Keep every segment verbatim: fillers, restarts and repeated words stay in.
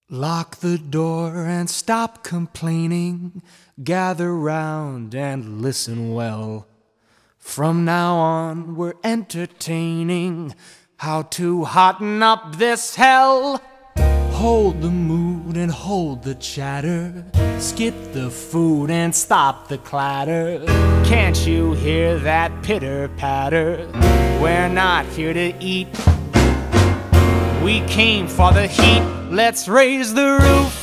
Lock the door and stop complaining. Gather round and listen well. From now on we're entertaining how to hotten up this hell. Hold the mood and hold the chatter. Skip the food and stop the clatter. Can't you hear that pitter-patter? We're not here to eat, we came for the heat. Let's raise the roof,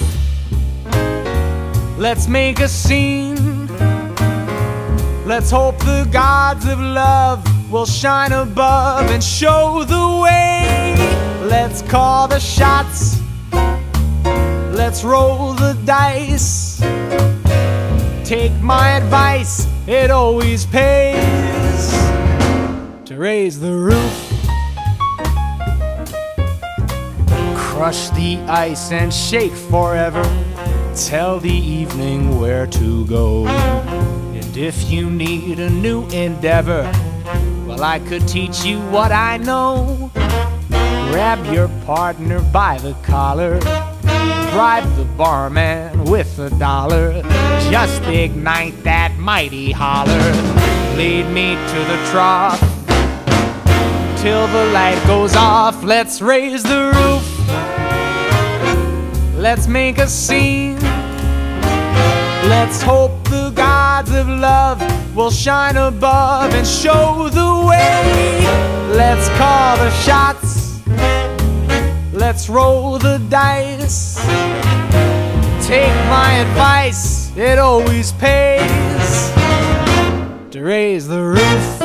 let's make a scene. Let's hope the gods of love will shine above and show the way. Let's call the shots, let's roll the dice. Take my advice, it always pays to raise the roof. Crush the ice and shake forever. Tell the evening where to go. And if you need a new endeavor, well, I could teach you what I know. Grab your partner by the collar, bribe the barman with a dollar. Just ignite that mighty holler. Lead me to the trough till the light goes off. Let's raise the roof, let's make a scene. Let's hope the gods of love will shine above and show the way. Let's call the shots, let's roll the dice. Take my advice, it always pays to raise the roof.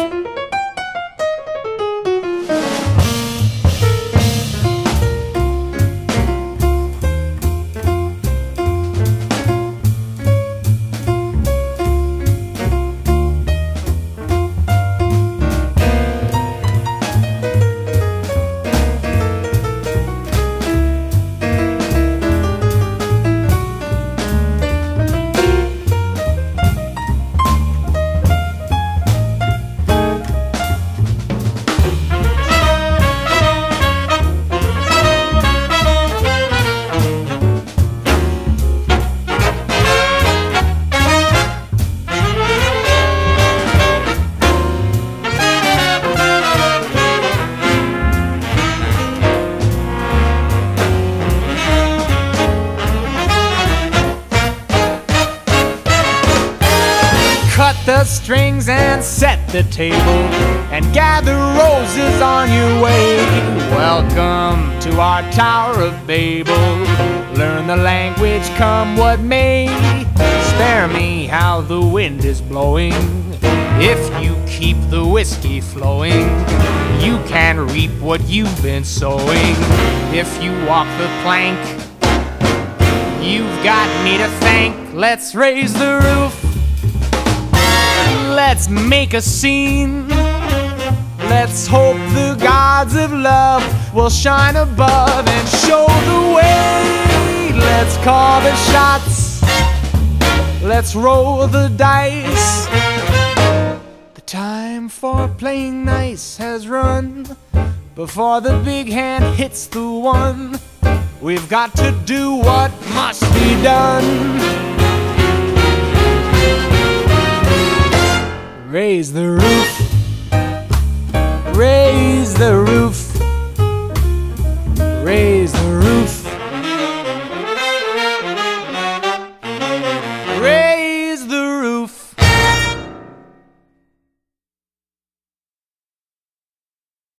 Cut the strings and set the table, and gather roses on your way. Welcome to our Tower of Babel. Learn the language, come what may. Spare me how the wind is blowing. If you keep the whiskey flowing, you can reap what you've been sowing. If you walk the plank, you've got me to thank. Let's raise the roof, let's make a scene. Let's hope the gods of love will shine above and show the way. Let's call the shots, let's roll the dice. The time for playing nice has run. Before the big hand hits the one, we've got to do what must be done. Raise the roof, raise the roof.